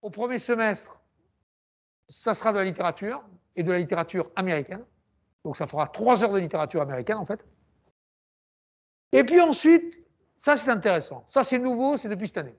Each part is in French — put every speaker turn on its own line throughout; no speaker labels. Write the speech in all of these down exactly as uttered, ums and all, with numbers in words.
au premier semestre, ça sera de la littérature, et de la littérature américaine. Donc ça fera trois heures de littérature américaine, en fait. Et puis ensuite, ça c'est intéressant, ça c'est nouveau, c'est depuis cette année.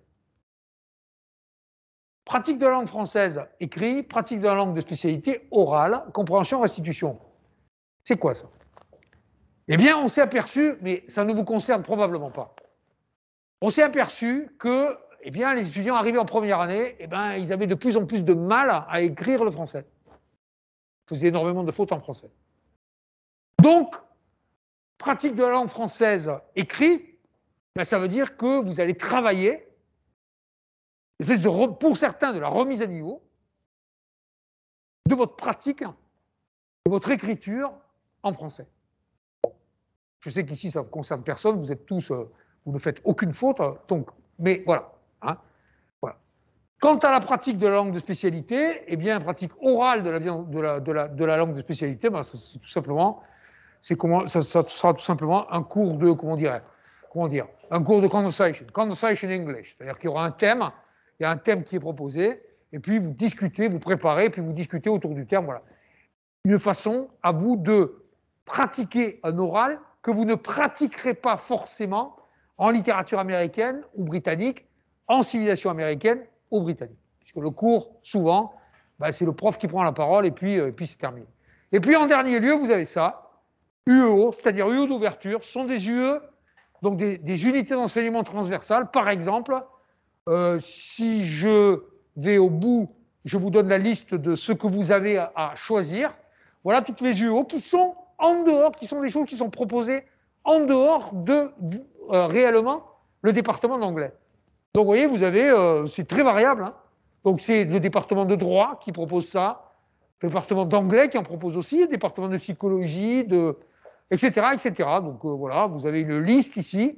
Pratique de la langue française écrit, pratique de la langue de spécialité orale, compréhension, restitution. C'est quoi ça? Eh bien, on s'est aperçu, mais ça ne vous concerne probablement pas, on s'est aperçu que eh bien, les étudiants arrivés en première année, eh bien, ils avaient de plus en plus de mal à écrire le français. Ils faisaient énormément de fautes en français. Donc, pratique de la langue française écrit, ben, ça veut dire que vous allez travailler, de, pour certains, de la remise à niveau, de votre pratique, de votre écriture en français. Je sais qu'ici, ça ne concerne personne, vous êtes tous, euh, vous ne faites aucune faute, donc, mais voilà, hein, voilà. Quant à la pratique de la langue de spécialité, eh bien, pratique orale de la, de la, de la, de la langue de spécialité, ben, c'est tout simplement, c'est comment, ça, ça sera tout simplement un cours de, comment dirais, comment dire, un cours de conversation, conversation English, c'est-à-dire qu'il y aura un thème, il y a un thème qui est proposé, et puis vous discutez, vous préparez, puis vous discutez autour du thème, voilà. Une façon à vous de pratiquer un oral que vous ne pratiquerez pas forcément en littérature américaine ou britannique, en civilisation américaine ou britannique. Puisque le cours, souvent, ben, c'est le prof qui prend la parole et puis, euh, puis c'est terminé. Et puis en dernier lieu, vous avez ça, U E O, c'est-à-dire U E O d'ouverture, ce sont des U E, donc des, des unités d'enseignement transversales. Par exemple, euh, si je vais au bout, je vous donne la liste de ce que vous avez à, à choisir. Voilà toutes les U E O qui sont en dehors, qui sont des choses qui sont proposées en dehors de euh, réellement le département d'anglais. Donc vous voyez, vous avez, euh, c'est très variable. Hein. Donc c'est le département de droit qui propose ça, le département d'anglais qui en propose aussi, le département de psychologie, de, et cetera, et cetera. Donc euh, voilà, vous avez une liste ici,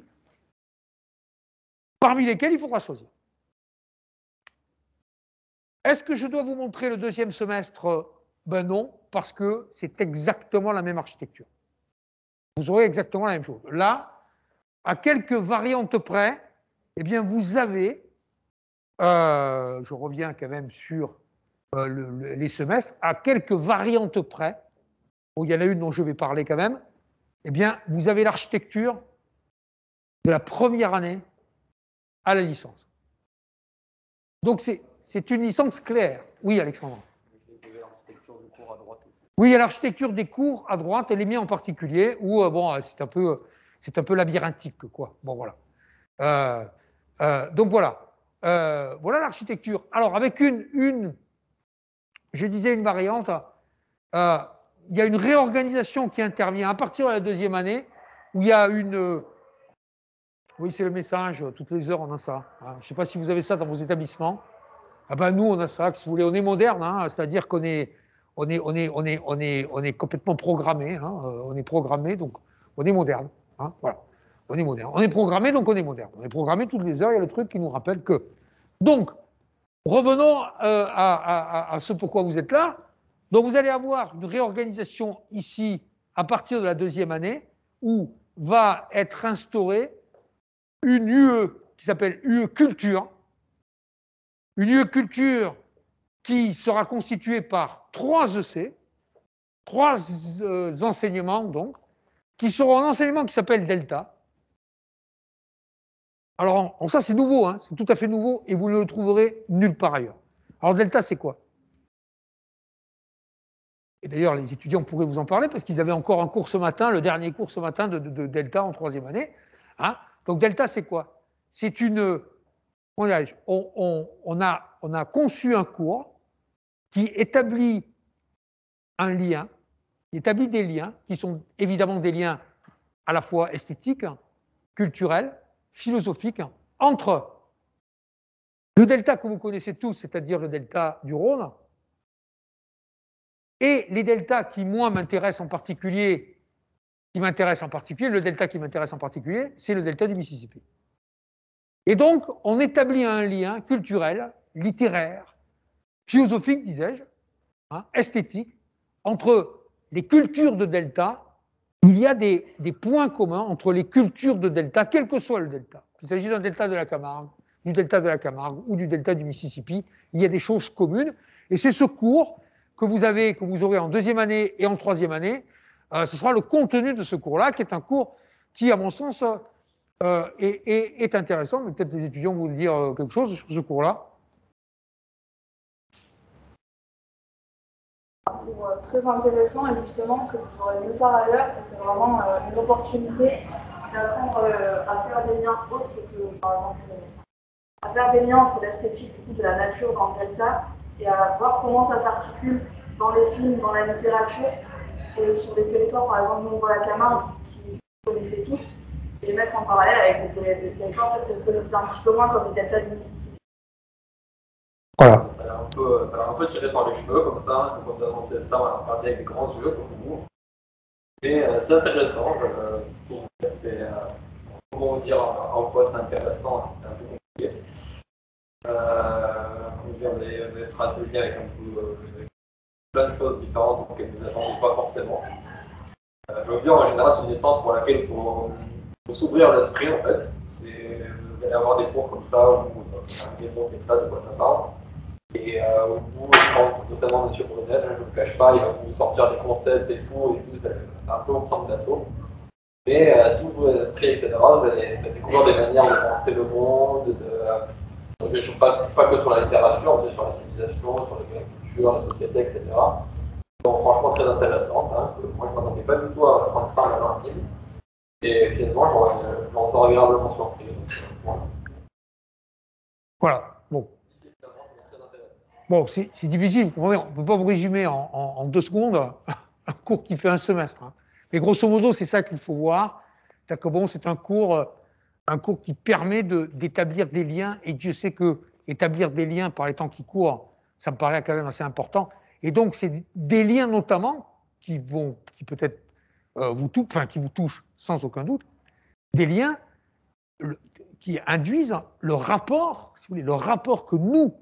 parmi lesquelles il faudra choisir. Est-ce que je dois vous montrer le deuxième semestre? Ben non, parce que c'est exactement la même architecture. Vous aurez exactement la même chose. Là, à quelques variantes près, eh bien, vous avez, euh, je reviens quand même sur euh, le, le, les semestres, à quelques variantes près, où il y en a une dont je vais parler quand même, eh bien, vous avez l'architecture de la première année à la licence. Donc, c'est une licence claire. Oui, Alexandre. Oui, il y a l'architecture des cours à droite, et les miens en particulier, où, euh, bon, c'est un peu, c'est un peu labyrinthique, quoi. Bon, voilà. Euh, euh, donc, voilà. Euh, voilà l'architecture. Alors, avec une, une, je disais une variante, euh, il y a une réorganisation qui intervient à partir de la deuxième année, où il y a une... Oui, c'est le message, toutes les heures, on a ça. Hein. Je ne sais pas si vous avez ça dans vos établissements. Ah ben, nous, on a ça, si vous voulez, on est moderne, hein, c'est-à-dire qu'on est... On est, on, est, on, est, on, est, on est complètement programmé, hein, on est programmé, donc on est moderne. Hein, voilà. On est moderne. On est programmé, donc on est moderne. On est programmé toutes les heures, il y a le truc qui nous rappelle que. Donc, revenons euh, à, à, à ce pourquoi vous êtes là. Donc, vous allez avoir une réorganisation ici, à partir de la deuxième année, où va être instaurée une U E qui s'appelle U E Culture. Une U E Culture qui sera constitué par trois E C, trois euh, enseignements donc, qui seront un enseignement qui s'appelle Delta. Alors, ça c'est nouveau, hein, c'est tout à fait nouveau, et vous ne le trouverez nulle part ailleurs. Alors Delta, c'est quoi? Et d'ailleurs, les étudiants pourraient vous en parler, parce qu'ils avaient encore un cours ce matin, le dernier cours ce matin de, de, de Delta en troisième année. Hein. Donc Delta, c'est quoi? C'est une... On, on, on, a, on a conçu un cours qui établit un lien, qui établit des liens, qui sont évidemment des liens à la fois esthétiques, culturels, philosophiques, entre le delta que vous connaissez tous, c'est-à-dire le delta du Rhône, et les deltas qui, moi, m'intéressent en particulier, qui m'intéressent en particulier, le delta qui m'intéresse en particulier, c'est le delta du Mississippi. Et donc, on établit un lien culturel, littéraire, philosophique, disais-je, hein, esthétique, entre les cultures de delta. Il y a des, des points communs entre les cultures de delta, quel que soit le delta. Qu'il s'agisse d'un delta de la Camargue, du delta de la Camargue ou du delta du Mississippi. Il y a des choses communes. Et c'est ce cours que vous avez, que vous aurez en deuxième année et en troisième année. Euh, ce sera le contenu de ce cours-là, qui est un cours qui, à mon sens, euh, est, est, est intéressant. Mais peut-être les étudiants vont vous dire quelque chose sur ce cours-là.
Très intéressant et justement que vous aurez nulle part ailleurs. C'est vraiment euh, une opportunité d'apprendre euh, à faire des liens autres que, par exemple, à faire des liens entre l'esthétique de la nature dans le delta et à voir comment ça s'articule dans les films, dans la littérature et sur des territoires, par exemple, nous, la Camargue, qui vous connaissez tous, et les mettre en parallèle avec des, des territoires que vous connaissez un petit peu moins, comme les deltas du Mississippi.
Voilà.
Ça a l'air un peu, ça a l'air un peu tiré par les cheveux, comme ça. Quand vous annoncez ça, on a regardé avec des grands yeux, comme vous. Mais euh, c'est intéressant. Euh, c'est, euh, comment vous dire en quoi c'est intéressant, c'est un peu compliqué. Euh, on vient de tracer le lien avec un peu euh, plein de choses différentes auxquelles vous n'attendez pas forcément. Euh, je veux dire, en général, c'est une licence pour laquelle il faut, faut s'ouvrir l'esprit, en fait. C'est, vous allez avoir des cours comme ça, où vous allez montrer ça, de quoi ça parle. Et euh, au bout, notamment M. Brunel, je ne vous cache pas, il va vous sortir des concepts et tout, et tout, vous allez un peu vous prendre d'assaut. Mais euh, si vous ouvrez l'esprit, et cetera, vous allez découvrir des manières de penser le monde, de, de, de pas, pas que sur la littérature, mais sur la civilisation, sur la culture, la société, et cetera. Donc franchement très intéressante. Hein, que moi je ne m'attendais pas du tout à apprendre ça en un film. Et finalement, j'en suis agréablement surpris. Voilà.
Voilà. Bon. Bon, c'est difficile. On ne peut pas vous résumer en, en, en deux secondes un cours qui fait un semestre. Hein. Mais grosso modo, c'est ça qu'il faut voir. C'est-à-dire que bon, c'est un cours, un cours qui permet d'établir des liens. Et Dieu sait que établir des liens par les temps qui courent, ça me paraît quand même assez important. Et donc, c'est des liens notamment qui vont, qui peut-être euh, vous touchent, enfin qui vous touchent sans aucun doute, des liens le, qui induisent le rapport, si vous voulez, le rapport que nous,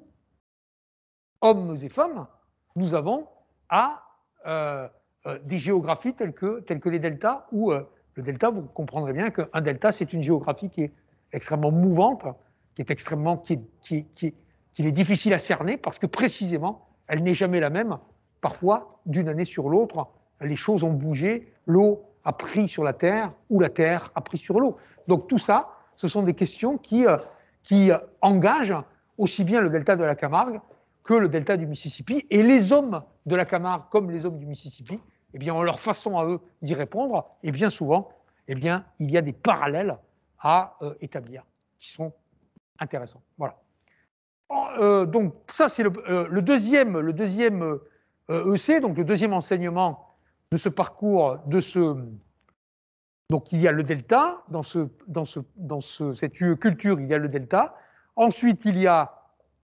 hommes et femmes, nous avons à euh, euh, des géographies telles que, telles que les deltas, où euh, le delta, vous comprendrez bien qu'un delta, c'est une géographie qui est extrêmement mouvante, qui est extrêmement, qui est, qui est, qui est, qui est difficile à cerner, parce que précisément, elle n'est jamais la même. Parfois, d'une année sur l'autre, les choses ont bougé, l'eau a pris sur la terre, ou la terre a pris sur l'eau. Donc tout ça, ce sont des questions qui, euh, qui engagent aussi bien le delta de la Camargue que le delta du Mississippi, et les hommes de la Camargue comme les hommes du Mississippi, eh bien, ont leur façon à eux d'y répondre, et bien souvent, eh bien, il y a des parallèles à euh, établir, qui sont intéressants. Voilà. Euh, donc ça, c'est le, euh, le deuxième, le deuxième euh, E C, donc le deuxième enseignement de ce parcours, de ce... Donc il y a le delta, dans, ce, dans, ce, dans ce, cette culture, il y a le delta. Ensuite, il y a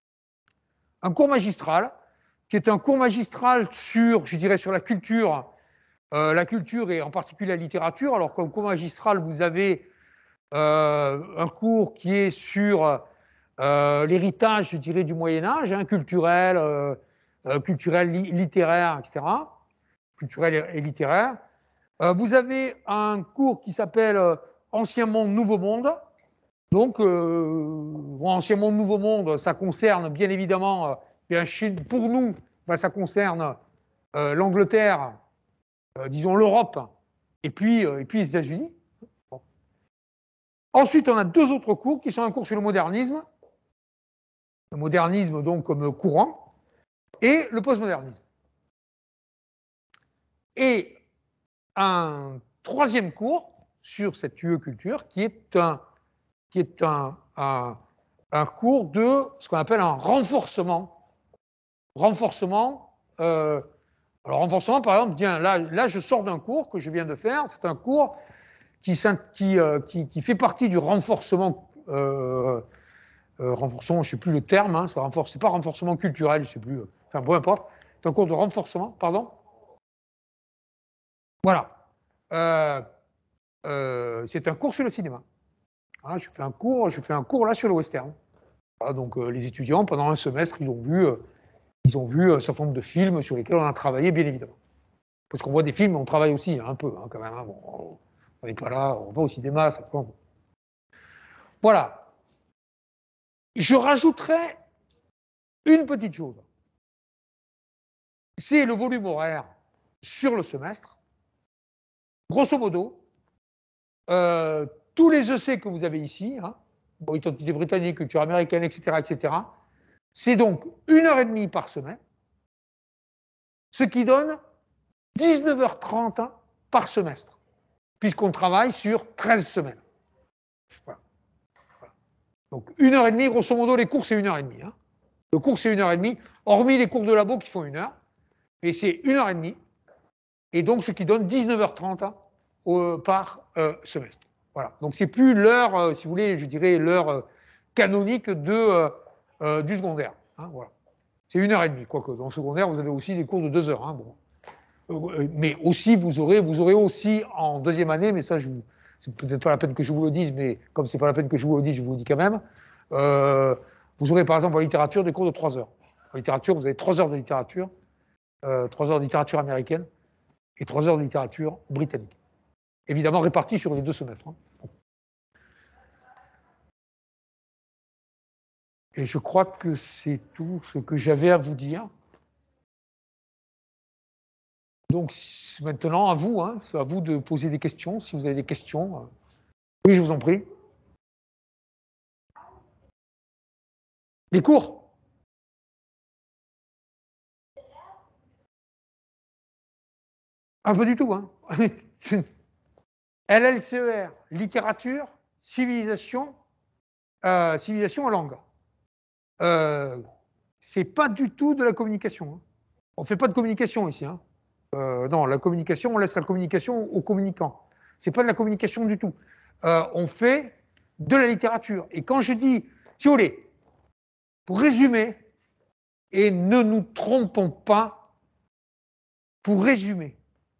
un cours magistral, qui est un cours magistral sur, je dirais, sur la culture, euh, la culture et en particulier la littérature. Alors comme cours magistral, vous avez euh, un cours qui est sur euh, l'héritage, je dirais, du Moyen-Âge, hein, culturel, euh, euh, culturel, li littéraire, et cetera. Culturel et, et littéraire. Euh, vous avez un cours qui s'appelle euh, Ancien Monde, Nouveau Monde. Donc, euh, Ancien Monde, Nouveau Monde, ça concerne bien évidemment, euh, bien, Chine, pour nous, ben, ça concerne euh, l'Angleterre, euh, disons l'Europe, et puis, euh, et puis les États-Unis. Bon. Ensuite, on a deux autres cours qui sont un cours sur le modernisme, le modernisme donc comme courant, et le postmodernisme. Et un troisième cours sur cette U E culture qui est un, qui est un, un, un cours de ce qu'on appelle un renforcement. Renforcement, euh, alors renforcement par exemple, tiens, là, là je sors d'un cours que je viens de faire, c'est un cours qui, qui, euh, qui, qui fait partie du renforcement, euh, euh, renforcement, je ne sais plus le terme, hein, c'est pas renforcement culturel, je ne sais plus, euh, enfin peu importe, c'est un cours de renforcement, pardon. Voilà. Euh, euh, c'est un cours sur le cinéma. Hein, je fais un cours, je fais un cours là sur le western. Voilà, donc euh, les étudiants, pendant un semestre, ils ont vu, euh, ils ont vu un certain nombre de films sur lesquels on a travaillé, bien évidemment. Parce qu'on voit des films, on travaille aussi, hein, un peu, hein, quand même. Hein, bon, on n'est pas là, on voit au cinéma. Ça, voilà. je rajouterai une petite chose. C'est le volume horaire sur le semestre. Grosso modo, euh, tous les E C que vous avez ici, hein, bon, identité britannique, culture américaine, et cetera, et cetera, c'est donc une heure et demie par semaine, ce qui donne dix-neuf heures trente par semestre, puisqu'on travaille sur treize semaines. Voilà. Voilà. Donc une heure et demie, grosso modo, les cours, c'est une heure et demie. Hein. Le cours, c'est une heure et demie, hormis les cours de labo qui font une heure, mais c'est une heure et demie, et donc ce qui donne dix-neuf heures trente hein, au, par euh, semestre. Voilà. Donc c'est plus l'heure, euh, si vous voulez, je dirais l'heure euh, canonique de, euh, euh, du secondaire. Hein, voilà. C'est une heure et demie, quoique dans le secondaire, vous avez aussi des cours de deux heures. Hein, bon. euh, mais aussi, vous aurez, vous aurez aussi en deuxième année, mais ça, je vous, c'est peut-être pas la peine que je vous le dise, mais comme c'est pas la peine que je vous le dise, je vous le dis quand même. Euh, vous aurez par exemple en littérature des cours de trois heures. En littérature, vous avez trois heures de littérature, euh, trois heures de littérature américaine et trois heures de littérature britannique. Évidemment réparties sur les deux semestres. Hein. Et je crois que c'est tout ce que j'avais à vous dire. Donc maintenant, à vous, hein, c'est à vous de poser des questions, si vous avez des questions. Oui, je vous en prie. Les cours? Ah, pas du tout. Hein. L L C E R, littérature, civilisation, euh, civilisation et langue. Euh, c'est pas du tout de la communication. Hein. On ne fait pas de communication ici. Hein. Euh, non, la communication, on laisse la communication aux communicants. C'est pas de la communication du tout. Euh, on fait de la littérature. Et quand je dis, si vous voulez, pour résumer, et ne nous trompons pas, pour résumer,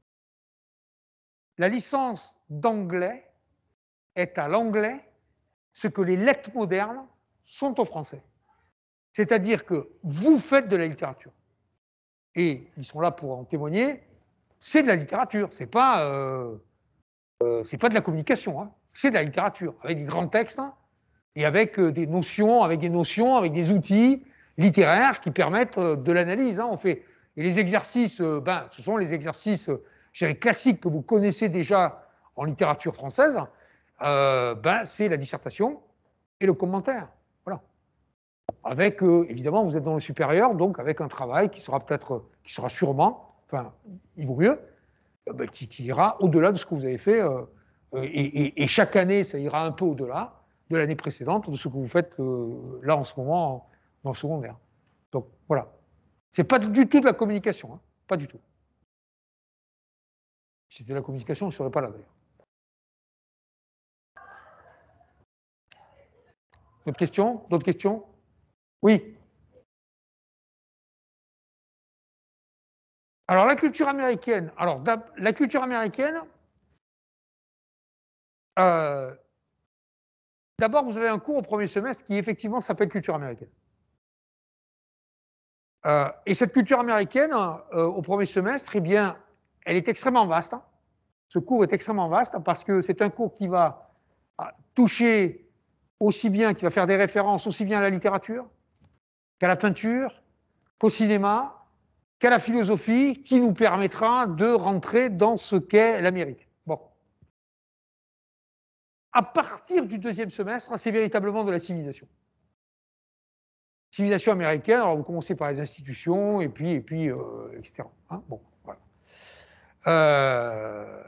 la licence d'anglais est à l'anglais ce que les lettres modernes sont au français. C'est-à-dire que vous faites de la littérature. Et ils sont là pour en témoigner, c'est de la littérature, c'est pas, euh, euh, c'est pas de la communication, hein. C'est de la littérature, avec des grands textes, hein, et avec euh, des notions, avec des notions, avec des outils littéraires qui permettent euh, de l'analyse. Hein, on fait. Et les exercices, euh, ben, ce sont les exercices euh, je dirais, classiques que vous connaissez déjà en littérature française, euh, ben, c'est la dissertation et le commentaire. Voilà. Avec, euh, évidemment, vous êtes dans le supérieur, donc avec un travail qui sera peut-être, qui sera sûrement, enfin, il vaut mieux, euh, ben, qui, qui ira au-delà de ce que vous avez fait, euh, et, et, et chaque année, ça ira un peu au-delà de l'année précédente, de ce que vous faites euh, là en ce moment en, dans le secondaire. Donc voilà. C'est pas du tout de la communication, hein, pas du tout. Si c'était de la communication, je ne serais pas là d'ailleurs. D'autres questions? D'autres questions? Oui. Alors la culture américaine. Alors la culture américaine. Euh, D'abord, vous avez un cours au premier semestre qui effectivement s'appelle culture américaine. Euh, et cette culture américaine, euh, au premier semestre, eh bien, elle est extrêmement vaste. Hein. Ce cours est extrêmement vaste parce que c'est un cours qui va toucher aussi bien, qui va faire des références aussi bien à la littérature qu'à la peinture, qu'au cinéma, qu'à la philosophie, qui nous permettra de rentrer dans ce qu'est l'Amérique. Bon. À partir du deuxième semestre, c'est véritablement de la civilisation. Civilisation américaine, alors vous commencez par les institutions, et puis, et puis euh, et cetera. Hein, bon, voilà. Euh,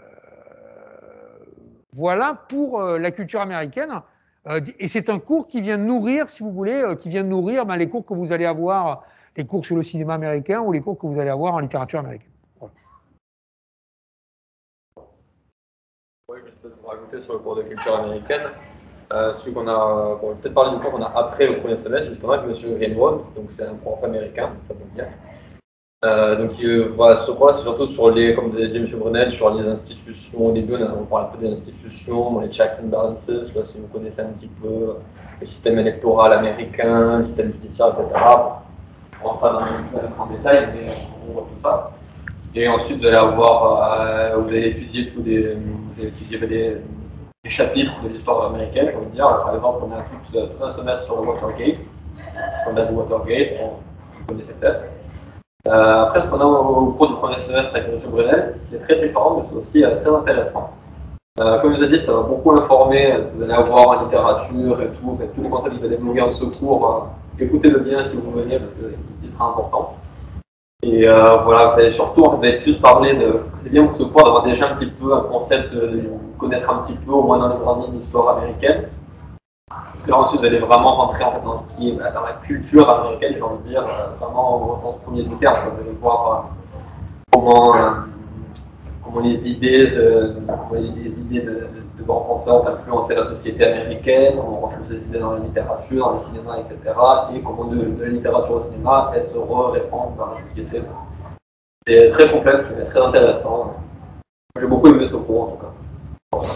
voilà pour euh, la culture américaine. Euh, et c'est un cours qui vient nourrir, si vous voulez, euh, qui vient nourrir ben, les cours que vous allez avoir, les cours sur le cinéma américain ou les cours que vous allez avoir en littérature américaine. Voilà.
Oui, je peux vous rajouter sur le cours de culture américaine. Euh, celui qu'on a, bon, peut-être parler du cours qu'on a après le premier semestre, justement, avec M. Raymond, donc c'est un prof américain, ça peut bien. Euh, donc euh, voilà, ce cours-là, c'est surtout sur les, comme disait M. Brunel, sur les institutions. Au début, on parle un peu des institutions, les checks and balances, là, si vous connaissez un petit peu le système électoral américain, le système judiciaire, et cetera. On ne rentre pas dans le détail, mais on voit tout ça. Et ensuite, vous allez avoir, euh, vous allez étudier tous des, vous allez étudier des des chapitres de l'histoire américaine, j'ai envie de dire. Par exemple, on a tout, tout un semestre sur le Watergate, ce qu'on a du Watergate, on, vous connaissez peut-être. Euh, après, ce qu'on a au, au cours du premier semestre avec M. Brunel, c'est très différent, mais c'est aussi euh, très intéressant. Euh, comme je vous ai dit, ça va beaucoup informer, vous allez avoir en littérature et tout, en fait, tous les concepts qui va développer en secours, euh, écoutez-le bien si vous venez, parce que il sera important. Et euh, voilà, vous allez surtout, vous allez plus parler de, c'est bien pour ce cours d'avoir déjà un petit peu un concept, de, de connaître un petit peu, au moins dans les grandes lignes, l'histoire américaine. Parce que là ensuite, vous allez vraiment rentrer en fait, dans ce qui est bah, dans la culture américaine, j'ai envie de dire, euh, vraiment au sens premier du terme. Vous allez voir euh, comment, euh, comment les idées, euh, comment les idées de, de, de grands penseurs ont influencé la société américaine, comment on retrouve ces idées dans la littérature, dans le cinéma, et cetera. Et comment de, de la littérature au cinéma, elles se répandent dans la société. C'est très complexe, mais très intéressant. J'ai beaucoup aimé ce cours en tout cas. Voilà.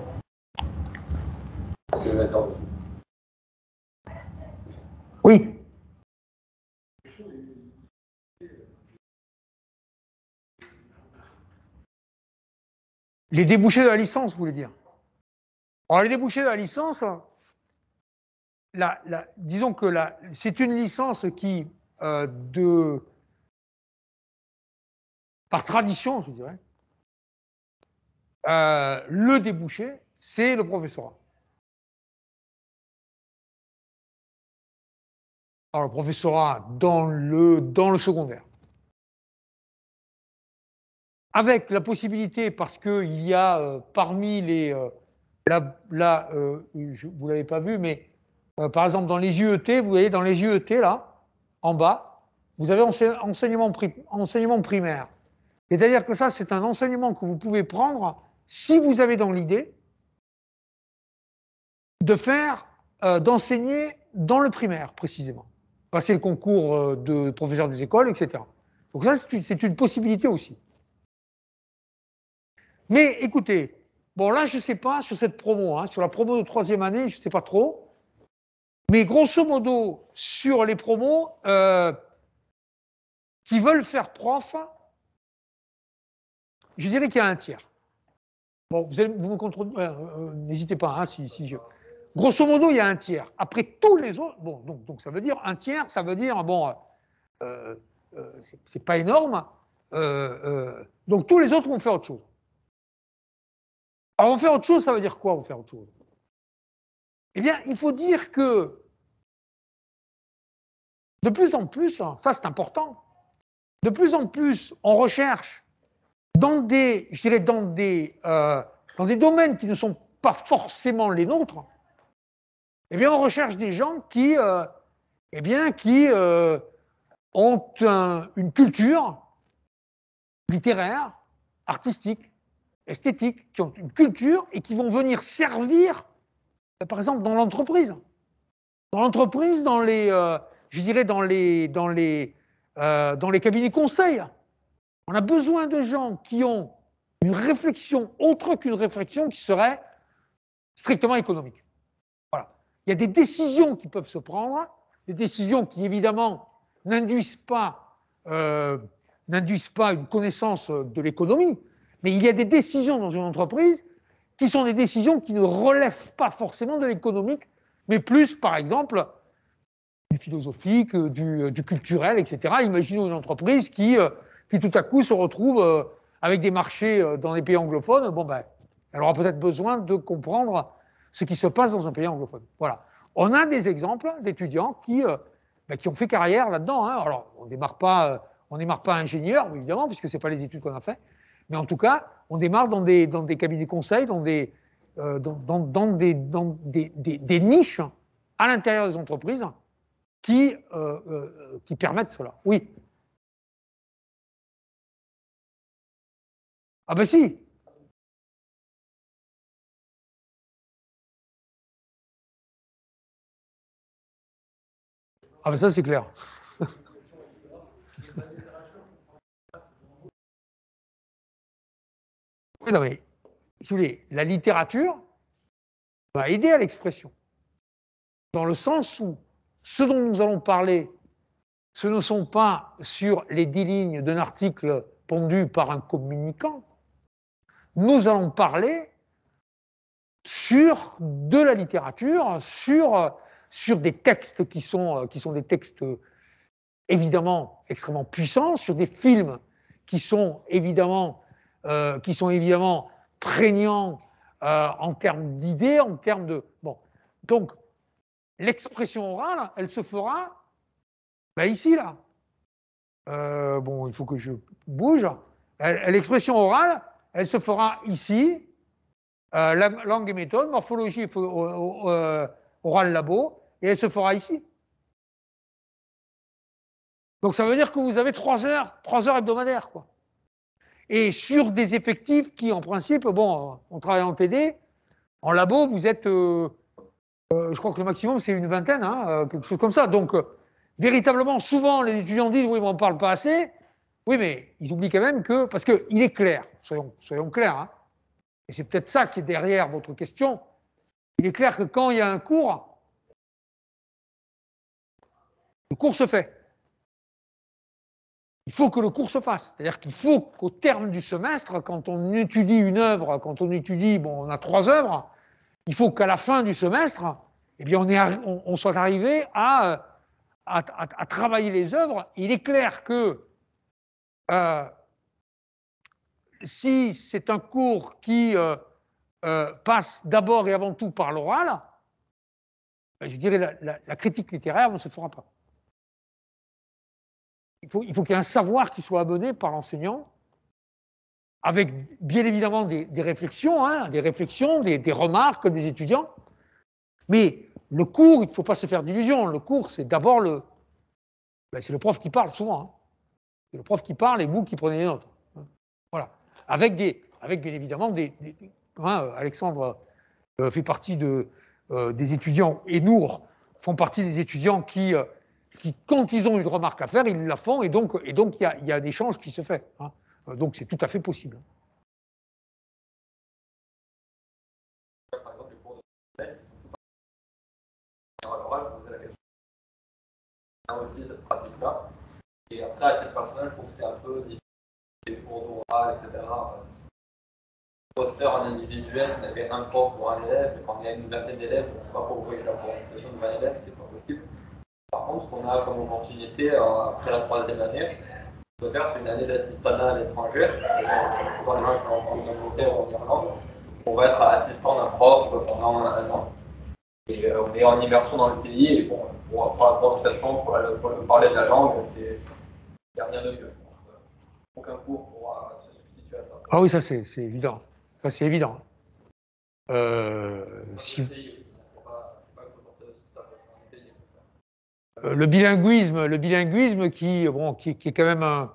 Oui. Les débouchés de la licence, vous voulez dire? Alors, les débouchés de la licence, la, la, disons que c'est une licence qui, euh, de, par tradition, je dirais, euh, le débouché, c'est le professorat. Alors, le professorat dans le, dans le secondaire. Avec la possibilité, parce qu'il y a euh, parmi les... Euh, là, là euh, je, vous ne l'avez pas vu, mais euh, par exemple, dans les U E T, vous voyez, dans les U E T, là, en bas, vous avez enseignement, pri enseignement primaire. C'est-à-dire que ça, c'est un enseignement que vous pouvez prendre si vous avez dans l'idée de faire, euh, d'enseigner dans le primaire, précisément. Passer le concours euh, de professeur des écoles, et cetera. Donc ça, c'est une, une possibilité aussi. Mais écoutez, bon là, je ne sais pas sur cette promo, hein, sur la promo de troisième année, je ne sais pas trop. Mais grosso modo, sur les promos euh, qui veulent faire prof, je dirais qu'il y a un tiers. Bon, vous, allez, vous me contrôlez, euh, euh, n'hésitez pas, hein, si, si je... Grosso modo, il y a un tiers. Après, tous les autres, bon, donc, donc ça veut dire un tiers, ça veut dire, bon, euh, euh, c'est pas énorme, euh, euh, donc tous les autres vont faire autre chose. Alors, vont faire autre chose, ça veut dire quoi, vont faire autre chose? Eh bien, il faut dire que, de plus en plus, ça c'est important, de plus en plus, on recherche dans des, je dirais, dans des, euh, dans des domaines qui ne sont pas forcément les nôtres, eh bien, on recherche des gens qui, euh, eh bien, qui euh, ont un, une culture littéraire, artistique, esthétique, qui ont une culture et qui vont venir servir, par exemple, dans l'entreprise. Dans l'entreprise, dans les, euh, je dirais, dans les, dans les, euh, dans les cabinets conseils. On a besoin de gens qui ont une réflexion autre qu'une réflexion qui serait strictement économique. Voilà. Il y a des décisions qui peuvent se prendre, des décisions qui, évidemment, n'induisent pas, euh, n'induisent pas une connaissance de l'économie, mais il y a des décisions dans une entreprise qui sont des décisions qui ne relèvent pas forcément de l'économique, mais plus, par exemple, du philosophique, du, du culturel, et cetera. Imaginons une entreprise qui, qui tout à coup se retrouve avec des marchés dans les pays anglophones. Bon, ben, elle aura peut-être besoin de comprendre ce qui se passe dans un pays anglophone. Voilà. On a des exemples d'étudiants qui, ben, qui ont fait carrière là-dedans. Hein. Alors, on ne démarre pas, on démarre pas ingénieur, évidemment, puisque ce n'est pas les études qu'on a fait. Mais en tout cas, on démarre dans des, dans des cabinets de conseil, dans des, euh, dans, dans, dans, des, dans des, des, des niches à l'intérieur des entreprises qui, euh, euh, qui permettent cela. Oui. Ah ben si. Ah ben ça c'est clair. Oui, non mais, si vous voulez, la littérature va aider à l'expression. Dans le sens où ce dont nous allons parler, ce ne sont pas sur les dix lignes d'un article pondu par un communicant. Nous allons parler sur de la littérature, sur, sur des textes qui sont, qui sont des textes évidemment extrêmement puissants, sur des films qui sont évidemment, euh, qui sont évidemment prégnants euh, en termes d'idées, en termes de... Bon, donc l'expression orale, elle se fera ben, ici, là. Euh, bon, il faut que je bouge. L'expression orale, elle se fera ici, euh, langue et méthode, morphologie euh, orale labo, et elle se fera ici. Donc ça veut dire que vous avez trois heures, trois heures hebdomadaires, quoi. Et sur des effectifs qui, en principe, bon, on travaille en T D, en labo, vous êtes, euh, euh, je crois que le maximum c'est une vingtaine, hein, quelque chose comme ça. Donc, euh, véritablement, souvent, les étudiants disent, oui, mais on ne parle pas assez. Oui, mais ils oublient quand même que, parce qu'il est clair, soyons, soyons clairs, hein, et c'est peut-être ça qui est derrière votre question, il est clair que quand il y a un cours, le cours se fait. Il faut que le cours se fasse. C'est-à-dire qu'il faut qu'au terme du semestre, quand on étudie une œuvre, quand on étudie, bon, on a trois œuvres, il faut qu'à la fin du semestre, eh bien, on, est, on, on soit arrivé à, à, à, à travailler les œuvres. Il est clair que euh, si c'est un cours qui euh, euh, passe d'abord et avant tout par l'oral, ben, je dirais la, la, la critique littéraire ne se fera pas. Il faut, il faut qu'il y ait un savoir qui soit amené par l'enseignant, avec bien évidemment des, des réflexions, hein, des réflexions, des, des remarques des étudiants. Mais le cours, il ne faut pas se faire d'illusions. Le cours, c'est d'abord le... Ben, c'est le prof qui parle souvent. Hein. C'est le prof qui parle et vous qui prenez les notes. Voilà. Avec, des, avec bien évidemment des... des hein, Alexandre euh, fait partie de, euh, des étudiants, et Nour font partie des étudiants qui... Euh, qui, quand ils ont une remarque à faire, ils la font, et donc il et donc, y, a, y a un échange qui se fait. Hein. Donc c'est tout à fait possible.
Par exemple, les cours de à l'oral, je posais la question. Il y a aussi cette pratique-là. Et après, à titre personnel, je trouve que c'est un peu difficile, les cours d'oral, et cetera. Il faut se faire en individuel, vous avez un prof pour un élève, et quand il y a une vingtaine d'élèves, on ne peut pas proposer la conversation de vingt élèves, c'est pas possible. Par contre, ce qu'on a comme opportunité euh, après la troisième année, de faire, c'est une année d'assistanat à l'étranger. Pour les gens qui sont en Angleterre ou en Irlande, on va être assistant d'un prof pendant un an. Et euh, on est en immersion dans le pays, et bon, pour apprendre la prononciation, pour, la, pour le, parler de la langue, c'est il n'y a rien de mieux, je pense. Aucun cours pourra se substituer à ça.
Ah oui, ça c'est évident. Ça c'est évident. Euh, si... euh, le bilinguisme, le bilinguisme qui, bon, qui, qui est quand même un,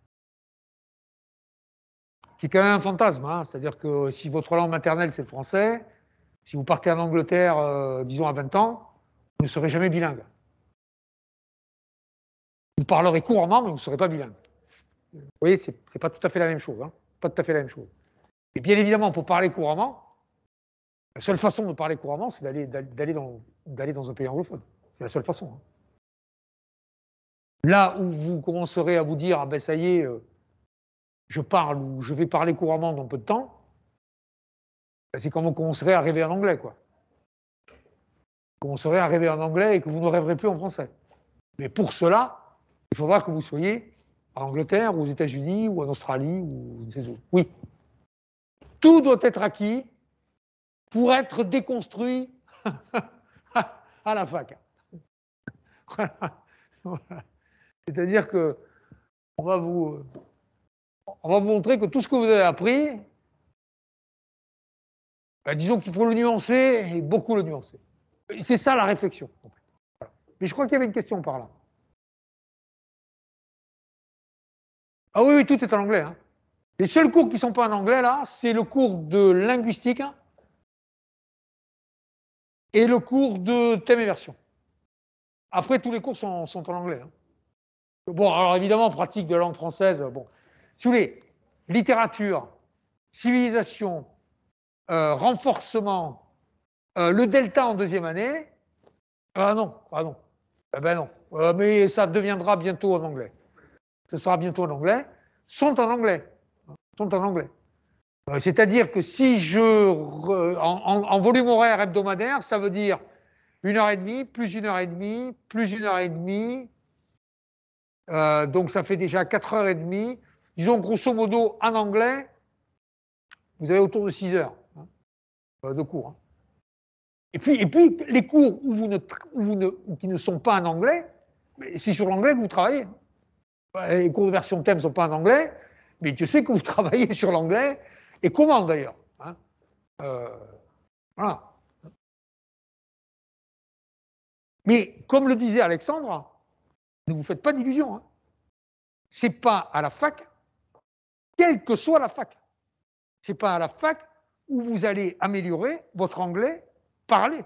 qui est quand même un fantasme. Hein. C'est-à-dire que si votre langue maternelle c'est le français, si vous partez en Angleterre, euh, disons à vingt ans, vous ne serez jamais bilingue. Vous parlerez couramment, mais vous ne serez pas bilingue. Vous voyez, c'est n'est pas tout à fait la même chose. Hein. Pas tout à fait la même chose. Et bien évidemment, pour parler couramment, la seule façon de parler couramment, c'est d'aller d'aller dans, d'aller dans un pays anglophone. C'est la seule façon. Hein. Là où vous commencerez à vous dire, ah ben ça y est, euh, je parle ou je vais parler couramment dans peu de temps, ben c'est quand vous commencerez à rêver en anglais, quoi. Vous commencerez à rêver en anglais et que vous ne rêverez plus en français. Mais pour cela, il faudra que vous soyez en Angleterre, ou aux États-Unis, ou en Australie, ou je ne sais où. Oui. Tout doit être acquis pour être déconstruit à la fac. Voilà. C'est-à-dire que on va vous, on va vous montrer que tout ce que vous avez appris, ben, disons qu'il faut le nuancer et beaucoup le nuancer. C'est ça la réflexion. Voilà. Mais je crois qu'il y avait une question par là. Ah oui, oui, tout est en anglais. Hein. Les seuls cours qui ne sont pas en anglais, là, c'est le cours de linguistique et le cours de thème et version. Après, tous les cours sont, sont en anglais. Hein. Bon, alors évidemment, pratique de langue française, bon. Si vous voulez, littérature, civilisation, euh, renforcement, euh, le delta en deuxième année, ah non, ah non, eh ben non. Euh, mais ça deviendra bientôt en anglais. Ce sera bientôt en anglais, sont en anglais. Sont en anglais. Euh, C'est-à-dire que si je, re, en, en, en volume horaire hebdomadaire, ça veut dire une heure et demie, plus une heure et demie, plus une heure et demie, euh, donc ça fait déjà quatre heures et demie. Disons grosso modo, en anglais, vous avez autour de six heures hein, de cours. Hein. Et puis, et puis, les cours où vous ne, où vous ne, qui ne sont pas en anglais, c'est sur l'anglais que vous travaillez. Les cours de version thème ne sont pas en anglais, mais tu sais que vous travaillez sur l'anglais, et comment d'ailleurs hein euh, Voilà. Mais comme le disait Alexandre, ne vous faites pas d'illusions. Hein. Ce n'est pas à la fac, quelle que soit la fac, ce n'est pas à la fac où vous allez améliorer votre anglais parlé.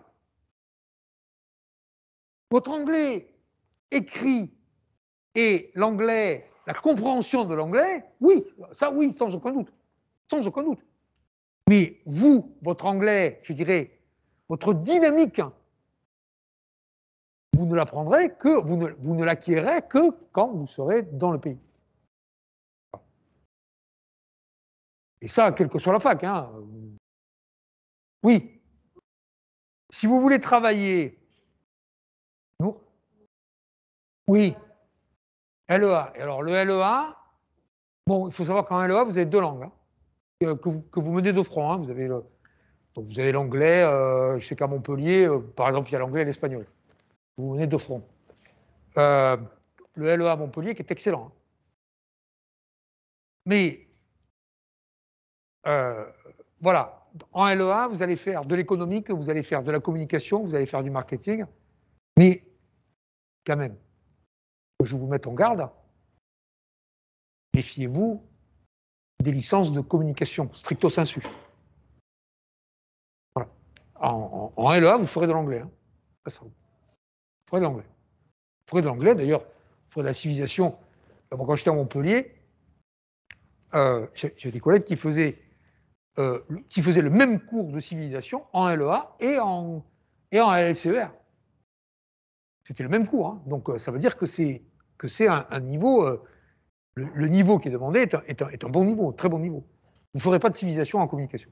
Votre anglais écrit et l'anglais, la compréhension de l'anglais, oui, ça oui, sans aucun doute. Sans aucun doute. Mais vous, votre anglais, je dirais, votre dynamique, vous ne l'apprendrez que, vous ne, vous ne l'acquérez que quand vous serez dans le pays. Et ça, quelle que soit la fac. Hein. Oui. Si vous voulez travailler, non. Oui. L E A. Et alors, le L E A, bon, il faut savoir qu'en L E A, vous avez deux langues, hein, que, vous, que vous menez de front. Hein. Vous avez le, donc vous avez l'anglais, euh, je sais qu'à Montpellier, euh, par exemple, il y a l'anglais et l'espagnol. Vous menez de front. Euh, le L E A à Montpellier qui est excellent. Hein. Mais, euh, voilà, en L E A, vous allez faire de l'économique, vous allez faire de la communication, vous allez faire du marketing, mais quand même, je vous mets en garde, méfiez-vous des licences de communication, stricto sensu. Voilà. En, en, en L E A, vous ferez de l'anglais. Hein. Vous ferez de l'anglais. Vous ferez de l'anglais, d'ailleurs, vous ferez de la civilisation. Quand j'étais à Montpellier, euh, j'ai des collègues qui faisaient, euh, qui faisaient le même cours de civilisation en L E A et en, et en L C E R. C'était le même cours. Hein. Donc, euh, ça veut dire que c'est que c'est un, un niveau... Euh, le, le niveau qui est demandé est un, est, un, est un bon niveau, un très bon niveau. Vous ne ferez pas de civilisation en communication.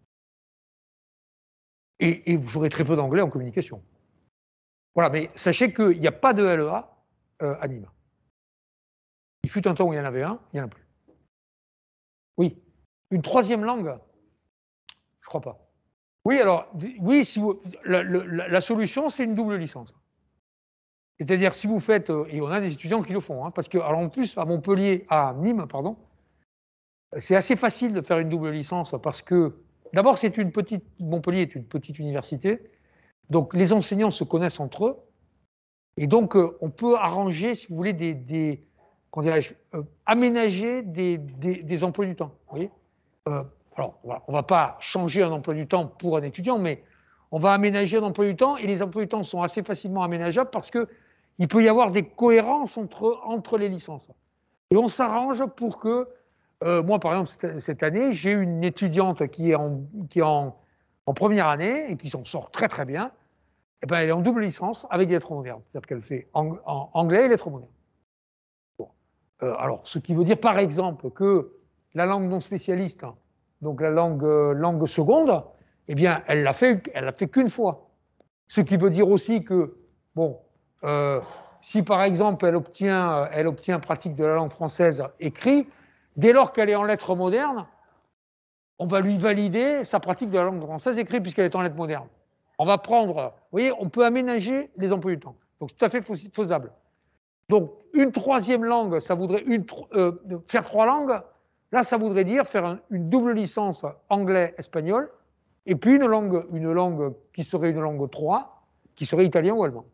Et, et vous ferez très peu d'anglais en communication. Voilà, mais sachez qu'il n'y a pas de L E A euh, à Nîmes. Il fut un temps où il y en avait un, il n'y en a plus. Oui. Une troisième langue? Je crois pas. Oui, alors, oui, si vous, la, la, la solution, c'est une double licence. C'est-à-dire, si vous faites, et on a des étudiants qui le font, hein, parce que, alors en plus, à Montpellier, à Nîmes, pardon, c'est assez facile de faire une double licence parce que, d'abord, c'est une petite, Montpellier est une petite université, donc les enseignants se connaissent entre eux, et donc euh, on peut arranger, si vous voulez, des, des comment dirais-je, euh, aménager des, des, des emplois du temps. Vous voyez euh, alors, voilà, on ne va pas changer un emploi du temps pour un étudiant, mais on va aménager un emploi du temps, et les emplois du temps sont assez facilement aménageables parce qu'il peut y avoir des cohérences entre, entre les licences. Et on s'arrange pour que, euh, moi par exemple, cette, cette année, j'ai une étudiante qui est en, qui est en, en première année et qui s'en sort très très bien, et ben, elle est en double licence avec des lettres modernes. C'est-à-dire qu'elle fait ang, en, anglais et lettres modernes. Bon. Euh, alors, ce qui veut dire par exemple que la langue non spécialiste, hein, donc la langue, euh, langue seconde, eh bien, elle l'a fait, elle l'a fait qu'une fois. Ce qui veut dire aussi que, bon, euh, si par exemple elle obtient, elle obtient pratique de la langue française écrite, dès lors qu'elle est en lettres modernes, on va lui valider sa pratique de la langue française écrite puisqu'elle est en lettres modernes. On va prendre, vous voyez, on peut aménager les emplois du temps. Donc, tout à fait faisable. Donc, une troisième langue, ça voudrait une, euh, faire trois langues. Là, ça voudrait dire faire un, une double licence anglais-espagnol, et puis une langue, une langue qui serait une langue trois, qui serait italien ou allemand.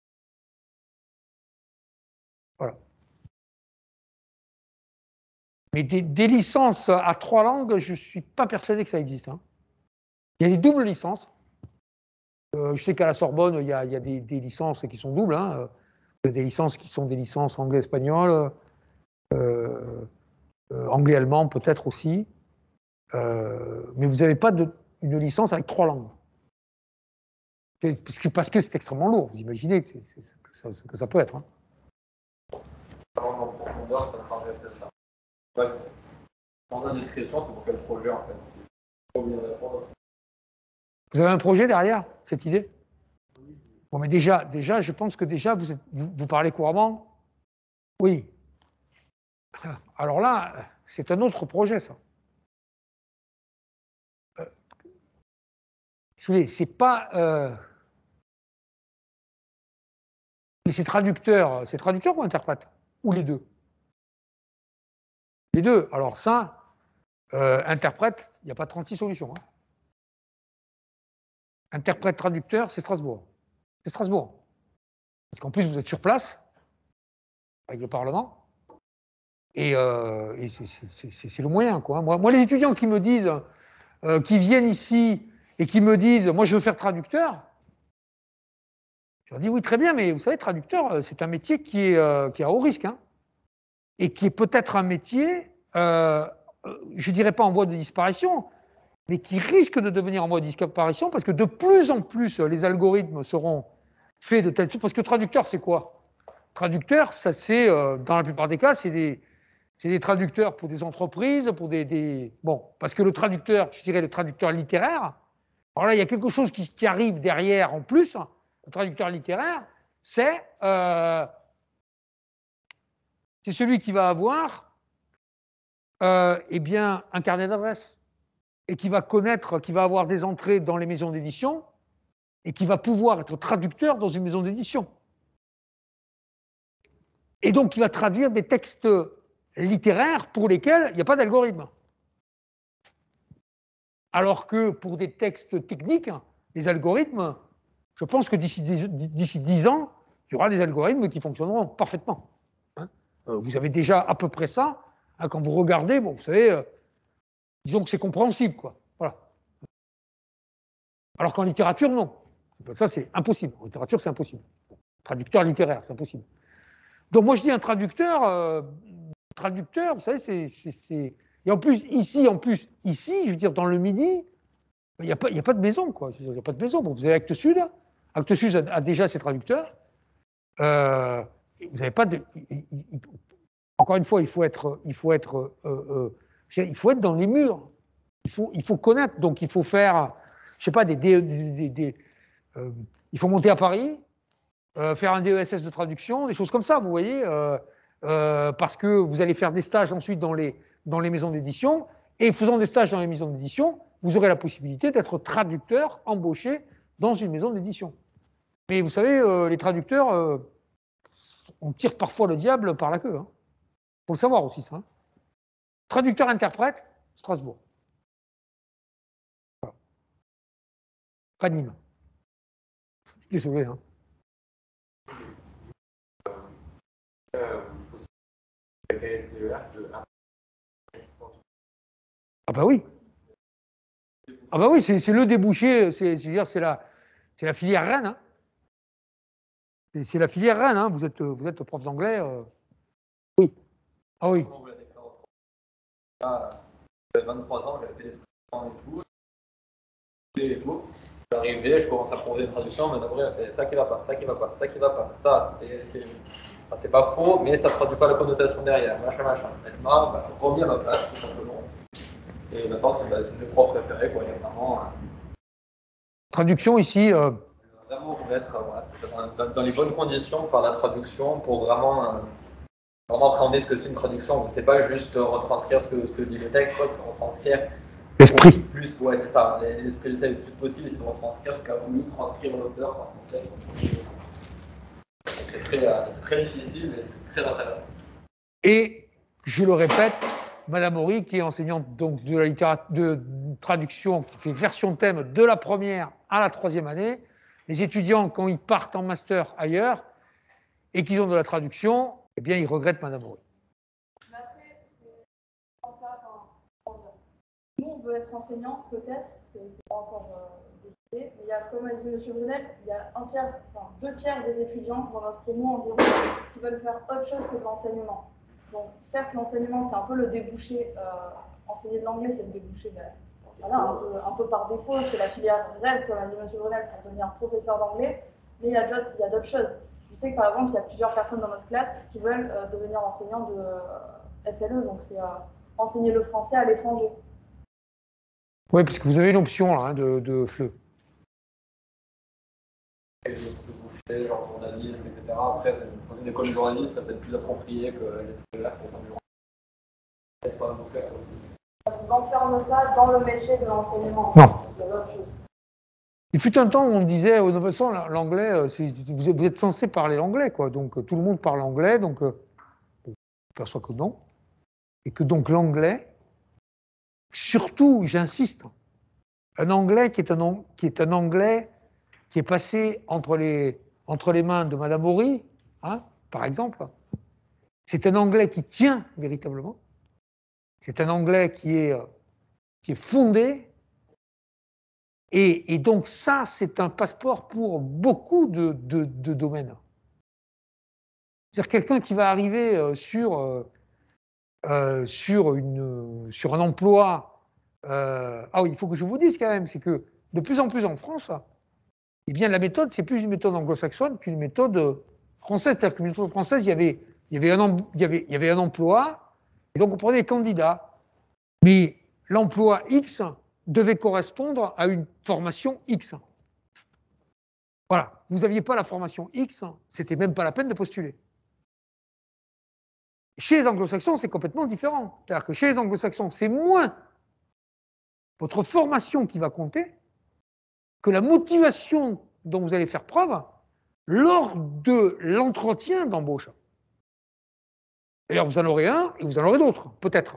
Voilà. Mais des, des licences à trois langues, je ne suis pas persuadé que ça existe. Hein. Il y a des doubles licences. Euh, je sais qu'à la Sorbonne, il y a, il y a des, des, licences qui sont doubles. Hein. Des licences qui sont des licences anglais-espagnol, euh, euh, anglais-allemand peut-être aussi. Euh, mais vous n'avez pas de, une licence avec trois langues. Parce que, parce que c'est extrêmement lourd. Vous imaginez que, c'est, c'est, que, ça, que ça peut être. Hein.
En profondeur, ça paraît peut-être ça. Dans la description, c'est pour quel projet en fait? C'est pas bien répondre.
Vous avez un projet derrière cette idée? Bon, mais déjà, déjà, je pense que déjà, vous, êtes, vous, vous parlez couramment. Oui. Alors là, c'est un autre projet, ça. Euh, si vous voulez, c'est pas. Euh, mais c'est traducteur, c'est traducteur ou interprète? Ou les deux? Les deux. Alors ça, euh, interprète, il n'y a pas trente-six solutions. Hein. Interprète traducteur, c'est Strasbourg. C'est Strasbourg. Parce qu'en plus, vous êtes sur place, avec le Parlement, et, euh, et c'est le moyen, quoi. Moi, moi, les étudiants qui me disent, euh, qui viennent ici et qui me disent, moi, je veux faire traducteur, je leur dis, oui, très bien, mais vous savez, traducteur, c'est un métier qui est, euh, qui est à haut risque, hein, et qui est peut-être un métier, euh, je ne dirais pas en voie de disparition, mais qui risque de devenir en voie de disparition, parce que de plus en plus, les algorithmes seront faits de telle sorte, parce que traducteur, c'est quoi? Traducteur, ça c'est, euh, dans la plupart des cas, c'est des, des traducteurs pour des entreprises, pour des, des... Bon, parce que le traducteur, je dirais le traducteur littéraire, alors là, il y a quelque chose qui, qui arrive derrière en plus, le traducteur littéraire, c'est euh, c'est celui qui va avoir euh, eh bien, un carnet d'adresses et qui va connaître, qui va avoir des entrées dans les maisons d'édition et qui va pouvoir être traducteur dans une maison d'édition. Et donc, il va traduire des textes littéraires pour lesquels il n'y a pas d'algorithme. Alors que pour des textes techniques, les algorithmes, je pense que d'ici dix ans, il y aura des algorithmes qui fonctionneront parfaitement. Hein, vous avez déjà à peu près ça. Hein, quand vous regardez, bon, vous savez, euh, disons que c'est compréhensible, quoi. Voilà. Alors qu'en littérature, non. Ça, c'est impossible. En littérature, c'est impossible. Traducteur littéraire, c'est impossible. Donc moi, je dis un traducteur, euh, traducteur, vous savez, c'est... Et en plus, ici, en plus, ici, je veux dire, dans le Midi, il n'y a, a pas de maison, quoi. Il n'y a pas de maison. Bon, vous avez Actes Sud. Actes Sud a, a déjà ses traducteurs. Euh, vous n'avez pas de... Il, il, encore une fois, il faut être, il faut être, euh, euh, il faut être dans les murs. Il faut, il faut connaître. Donc, il faut faire, je sais pas, des... des, des, des euh, il faut monter à Paris, euh, faire un D E S S de traduction, des choses comme ça, vous voyez, euh, euh, parce que vous allez faire des stages ensuite dans les, dans les maisons d'édition, et faisant des stages dans les maisons d'édition, vous aurez la possibilité d'être traducteur embauché dans une maison d'édition. Mais vous savez, euh, les traducteurs, euh, on tire parfois le diable par la queue. Hein. Faut le savoir aussi, ça. Hein. Traducteur-interprète, Strasbourg. Voilà. Pas Nîmes. Désolé. Hein. Ah bah oui. Ah bah oui, c'est le débouché, c'est la, la filière reine. Hein. C'est la filière reine, hein. Vous êtes, vous êtes prof d'anglais. Euh... Oui. Ah oui.
J'avais vingt-trois ans, j'avais fait des traductions et tout. Et tout. J'arrivais, je commence à proposer une traduction, mais après, fait ça qui va pas, ça qui va pas, ça qui va pas. Ça, c'est pas faux, mais ça ne traduit pas la connotation derrière, machin, machin. Maintenant, bah, on revient à ma place, tout simplement. Et maintenant, c'est bah, mes profs préférés, quoi. Il y a vraiment. Euh...
Traduction ici. Euh...
Vraiment mettre voilà, dans, dans les bonnes conditions par la traduction pour vraiment, euh, vraiment appréhender ce que c'est une traduction. C'est pas juste retranscrire ce que, ce que dit le texte, c'est retranscrire
l'esprit.
Plus, ouais, c'est ça. L'esprit du texte le plus possible, c'est de retranscrire ce qu'a voulu transcrire l'auteur. C'est très, euh, très difficile, mais c'est très intéressant.
Et je le répète, Madame Horry, qui est enseignante donc de la littérature de traduction, qui fait version thème de la première à la troisième année, les étudiants, quand ils partent en master ailleurs et qu'ils ont de la traduction, eh bien, ils regrettent Madame Horry.
Mais après, nous, on veut être enseignant, peut-être, c'est pas encore euh, décidé, mais il y a, comme a dit M. Brunel, il y a un tiers, enfin, deux tiers des étudiants dans notre promo environ qui veulent faire autre chose que de l'enseignement. Donc, certes, l'enseignement, c'est un peu le débouché, euh, enseigner de l'anglais, c'est le débouché, ben, voilà, un peu, un peu par défaut, c'est la filière rêve, comme a dit M. Brunel, pour devenir professeur d'anglais, mais il y a d'autres choses. Je sais que, par exemple, il y a plusieurs personnes dans notre classe qui veulent euh, devenir enseignants de euh, F L E, donc c'est euh, enseigner le français à l'étranger.
Oui, parce que vous avez une option là, hein, de, de F L E.
Genre journaliste, et cetera. Après, dans une école de journaliste, ça peut être plus approprié que les là pour faire du journaliste.
Ça ne vous enferme pas dans le métier de l'enseignement.
Non.
C'est autre chose.
Il fut un temps où on disait, de toute façon, l'anglais, vous êtes censé parler l'anglais, quoi. Donc tout le monde parle anglais, donc euh, on perçoit que non. Et que donc l'anglais, surtout, j'insiste, un anglais qui est un, qui est un anglais qui est passé entre les, entre les mains de Madame Horry, hein, par exemple, c'est un anglais qui tient véritablement, c'est un anglais qui est, qui est fondé. Et, et donc ça, c'est un passeport pour beaucoup de, de, de domaines. C'est-à-dire quelqu'un qui va arriver euh, sur, euh, euh, sur, une, sur un emploi. Euh, ah oui, il faut que je vous dise quand même, c'est que de plus en plus en France, eh bien la méthode, c'est plus une méthode anglo-saxonne qu'une méthode française. C'est-à-dire qu'une méthode française, il y avait, il y avait un, il y avait, il y avait un emploi, et donc on prenait des candidats. Mais l'emploi X devait correspondre à une formation X. Voilà, vous n'aviez pas la formation X, c'était même pas la peine de postuler. Chez les anglo-saxons, c'est complètement différent. C'est-à-dire que chez les anglo-saxons, c'est moins votre formation qui va compter que la motivation dont vous allez faire preuve lors de l'entretien d'embauche. D'ailleurs, vous en aurez un et vous en aurez d'autres, peut-être.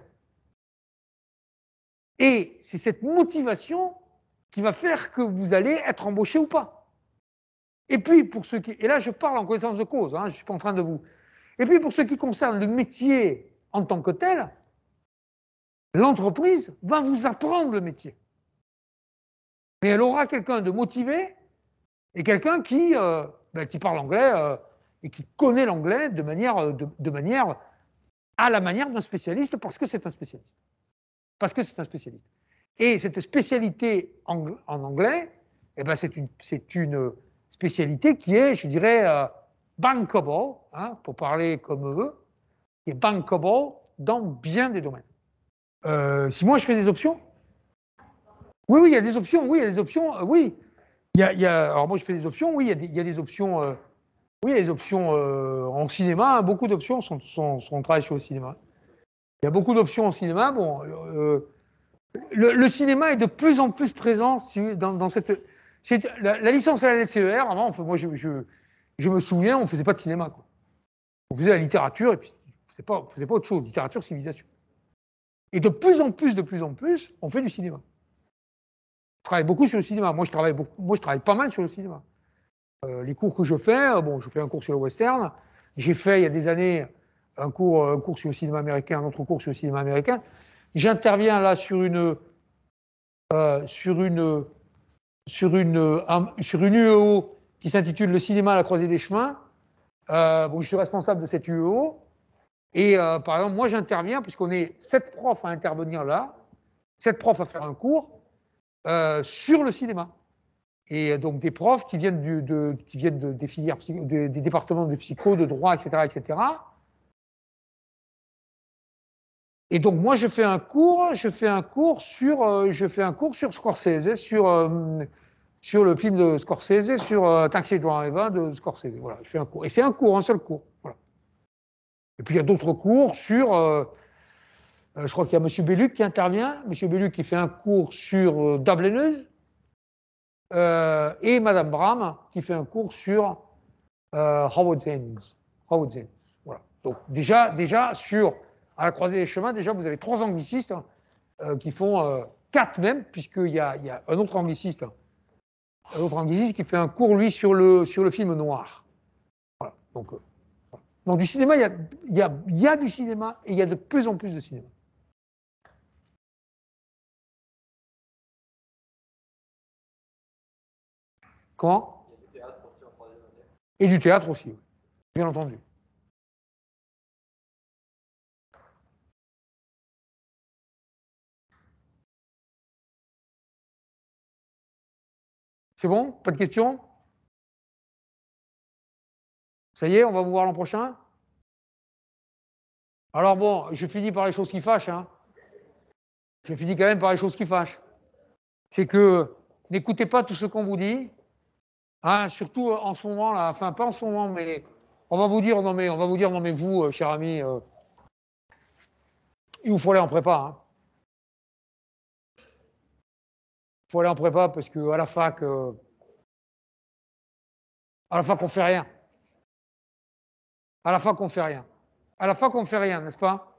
Et c'est cette motivation qui va faire que vous allez être embauché ou pas. Et puis, pour ceux qui... Et là, je parle en connaissance de cause, hein, je ne suis pas en train de vous... Et puis, pour ce qui concerne le métier en tant que tel, l'entreprise va vous apprendre le métier. Mais elle aura quelqu'un de motivé et quelqu'un qui, euh, ben, qui parle anglais euh, et qui connaît l'anglais de manière, de, de manière à la manière d'un spécialiste parce que c'est un spécialiste. Parce que c'est un spécialiste. Et cette spécialité en, en anglais, eh ben c'est une, c'est une spécialité qui est, je dirais, euh, bankable, hein, pour parler comme eux, qui est bankable dans bien des domaines. Euh, si moi je fais des options, oui, oui, il y a des options, oui, il y a des options, euh, oui. Il y a, il y a, alors moi je fais des options, oui, il y a des, il y a des options, euh, oui, il y a des options euh, en cinéma, hein, beaucoup d'options sont, sont, sont travaillées sur le cinéma. Il y a beaucoup d'options en cinéma, bon, euh, le, le cinéma est de plus en plus présent dans, dans cette, c'est, la, la licence à la L C E R, avant, enfin, moi je, je, je me souviens, on ne faisait pas de cinéma, quoi. On faisait la littérature et puis on ne faisait pas, on faisait pas autre chose, littérature, civilisation. Et de plus en plus, de plus en plus, on fait du cinéma. Je travaille beaucoup sur le cinéma. Moi, je travaille, beaucoup, moi, je travaille pas mal sur le cinéma. Euh, les cours que je fais, bon, je fais un cours sur le western. J'ai fait, il y a des années, un cours, un cours sur le cinéma américain, un autre cours sur le cinéma américain. J'interviens là sur une, euh, sur une, sur une, un, sur une U E O qui s'intitule Le cinéma à la croisée des chemins. Euh, bon, je suis responsable de cette U E O. Et euh, par exemple, moi, j'interviens, puisqu'on est sept profs à intervenir là, sept profs à faire un cours euh, sur le cinéma. Et donc des profs qui viennent, du, de, qui viennent de, des filières, de, des départements de psycho, de droit, et cetera, et cetera. Et donc moi, je fais un cours, je fais un cours sur, euh, je fais un cours sur Scorsese, sur, euh, sur le film de Scorsese, sur euh, Taxi Driver de Scorsese. Voilà, je fais un cours. Et c'est un cours, un seul cours. Voilà. Et puis il y a d'autres cours sur, euh, euh, je crois qu'il y a M. Belluc qui intervient, M. Belluc qui fait un cours sur euh, Dableneuse, euh, et Mme Bram qui fait un cours sur euh, Howard Zinn. Howard Zinn. Voilà. Donc déjà, déjà sur à la croisée des chemins, déjà vous avez trois anglicistes euh, qui font euh, quatre même, puisqu'il y a, il y a un autre angliciste, un autre angliciste qui fait un cours lui sur le sur le film noir. Voilà. Donc, euh, voilà. Donc du cinéma, il y a, il y a, il y a du cinéma et il y a de plus en plus de cinéma. Comment? Et du théâtre aussi, oui. Bien entendu. C'est bon? Pas de questions? Ça y est, on va vous voir l'an prochain? Alors bon, je finis par les choses qui fâchent, hein. je finis quand même par les choses qui fâchent. C'est que n'écoutez pas tout ce qu'on vous dit, hein, surtout en ce moment là, enfin pas en ce moment, mais on va vous dire non mais on va vous dire non mais vous, euh, cher ami, euh, il vous faut aller en prépa. Hein. Il faut aller en prépa parce qu'à la fac, euh, à la fac on fait rien. À la fac on fait rien. À la fac on fait rien, n'est-ce pas?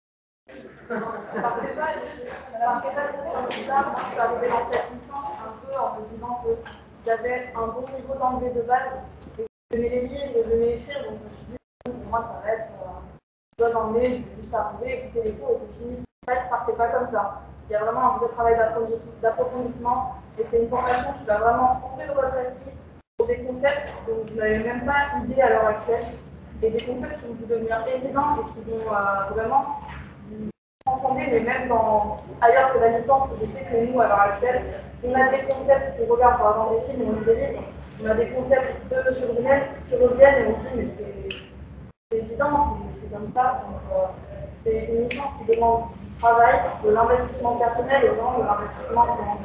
Par prépa, par prépa, je suis arrivée dans cette licence un peu en me disant que j'avais un bon niveau d'anglais de base, et que j'aimais les livres, j'aimais écrire, donc je me suis dit, pour moi, ça va être euh, bon d'anglais, je vais juste arriver, écouter les cours, et c'est fini. En fait, partez pas comme ça. Il y a vraiment un vrai travail d'approfondissement, et c'est une formation qui va vraiment ouvrir votre esprit pour des concepts dont vous n'avez même pas idée à l'heure actuelle, et des concepts qui vont vous devenir évidents et qui vont euh, vraiment transcender, mais même dans, ailleurs que la licence, je sais que nous, à l'heure actuelle, on a des concepts qu'on regarde par exemple des films, on lit des livres, on a des concepts de Monsieur Brunel qui reviennent et on se dit, mais c'est évident, c'est comme ça. Donc, euh, c'est une licence qui demande du travail, de l'investissement personnel et vraiment de l'investissement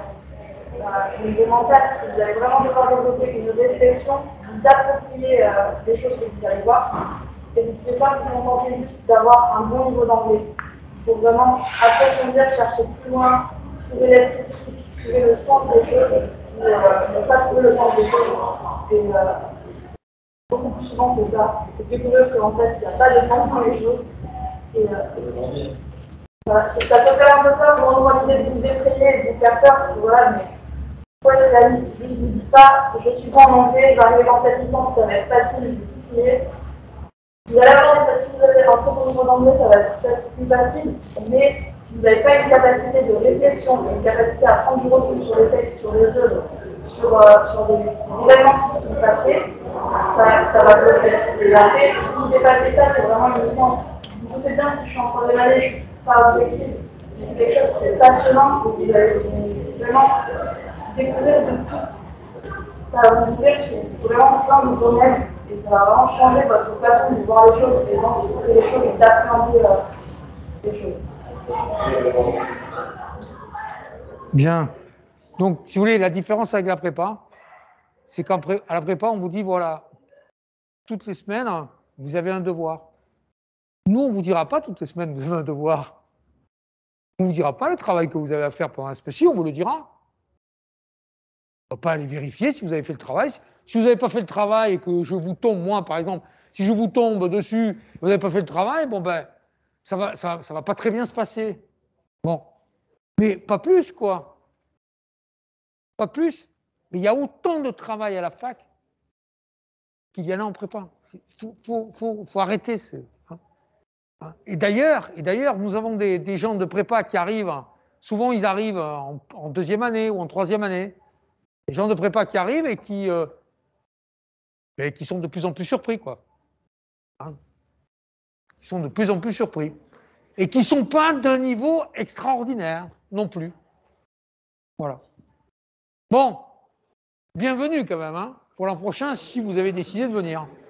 euh, au niveau mental. Vous allez vraiment devoir développer une réflexion, vous approprier euh, des choses que vous allez voir. Et vous ne pouvez pas vous contenter juste d'avoir un bon niveau d'anglais. Il faut vraiment approfondir, chercher plus loin, trouver l'esthétique, trouver le sens des choses, ou euh, ne pas trouver le sens des choses. Et euh, beaucoup plus souvent, c'est ça. C'est découvrir qu'en fait, il n'y a pas de sens dans les choses. Et euh, voilà, ça peut faire un peu peur, pour moi, l'idée de vous effrayer et de vous faire peur, parce que voilà, mais il faut être réaliste. Je ne vous dis pas, je suis bon en anglais, je vais arriver dans cette licence, ça va être facile, je vais tout plier. Vous allez avoir des, si vous avez un très bon niveau d'anglais, ça va être peut-être plus facile, mais si vous n'avez pas une capacité de réflexion, une capacité à prendre du recul sur les textes, sur les jeux, sur, euh, sur des, des événements qui sont passés, ça, ça va bloquer. Et après, si vous dépassez ça, c'est vraiment une licence. Vous doutez bien, si je suis en troisième année, je ne suis pas objective, mais c'est quelque chose qui est passionnant, où vous allez vraiment découvrir de tout. Ça va vous ouvrir sur vraiment plein de domaines. Et ça va vraiment changer votre façon de voir les choses, et d'anticiper les choses et d'appréhender euh, les choses.
Bien. Donc, si vous voulez, la différence avec la prépa, c'est qu'à la prépa, on vous dit, voilà, toutes les semaines, vous avez un devoir. Nous, on ne vous dira pas toutes les semaines, vous avez un devoir. On ne vous dira pas le travail que vous avez à faire pendant un spécial, on vous le dira. On ne va pas aller vérifier si vous avez fait le travail. Si vous n'avez pas fait le travail et que je vous tombe, moi par exemple, si je vous tombe dessus, vous n'avez pas fait le travail, bon ben, ça va, ça, ça va pas très bien se passer. Bon. Mais pas plus, quoi. Pas plus. Mais il y a autant de travail à la fac qu'il y en a en prépa. Il faut, faut, faut, faut arrêter ce. Hein. Et d'ailleurs, et d'ailleurs, nous avons des, des gens de prépa qui arrivent, souvent ils arrivent en, en deuxième année ou en troisième année. Des gens de prépa qui arrivent et qui, euh, et qui sont de plus en plus surpris, quoi. Hein, qui sont de plus en plus surpris. Et qui ne sont pas d'un niveau extraordinaire non plus. Voilà. Bon, bienvenue quand même, hein, pour l'an prochain, si vous avez décidé de venir.